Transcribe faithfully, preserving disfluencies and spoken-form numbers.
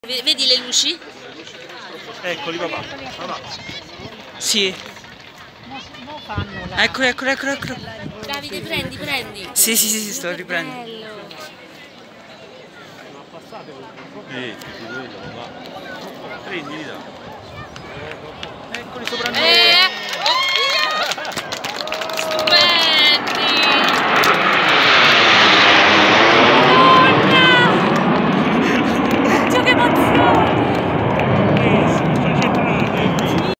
Vedi le luci? Eccoli papà, papà. Sì. Eccolo, eccolo, eccolo, eccolo. Davide, prendi, prendi. Sì, sì, sì, sì, sto riprendendo. Bello. Eh, quello, va. Prendi, li dà.